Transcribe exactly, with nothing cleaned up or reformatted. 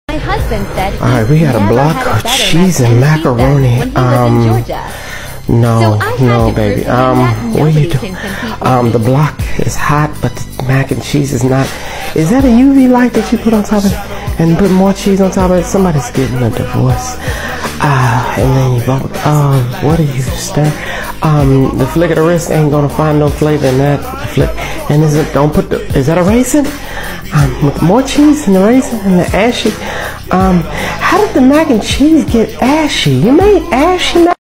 My husband said All right, we had a block of cheese and macaroni. Um, no, no, baby. Um, what are you doing? Um, the block is hot, but the mac and cheese is not. Is that a U V light that you put on top of it and put more cheese on top of it? Somebody's getting a divorce. Ah, uh, and then you bubble. Oh, what are you stirring? Um, the flick of the wrist ain't gonna find no flavor in that flick. And is it? Don't put the. Is that a raisin? Um, with more cheese and the raisin and the ashy. Um, how did the mac and cheese get ashy? You made ashy mac.